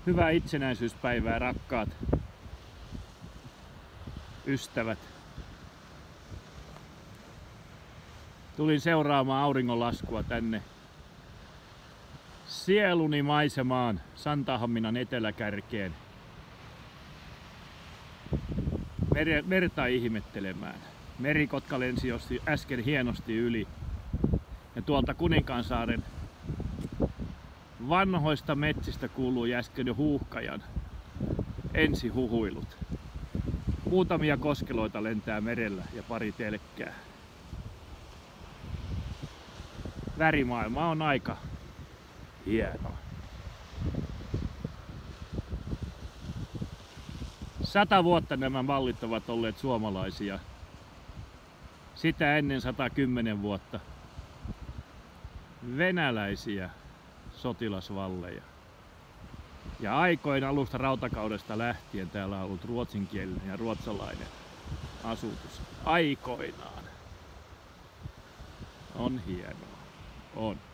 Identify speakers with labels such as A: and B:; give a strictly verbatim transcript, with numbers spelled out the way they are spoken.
A: Hyvää itsenäisyyspäivää, rakkaat ystävät. Tulin seuraamaan auringonlaskua tänne sieluni maisemaan Santahaminan eteläkärkeen. Mer- merta ihmettelemään. Merikotka lensi äsken hienosti yli. Ja tuolta Kuninkaansaaren vanhoista metsistä kuului äsken jo huuhkajan ensihuhuilut. Muutamia koskeloita lentää merellä ja pari telkkää. Värimaailma on aika hieno. Sata vuotta nämä mallit ovat olleet suomalaisia. Sitä ennen sata kymmenen vuotta venäläisiä sotilasvalleja. Ja aikoin alusta rautakaudesta lähtien täällä on ollut ruotsinkielinen ja ruotsalainen asutus. Aikoinaan. On hienoa. On.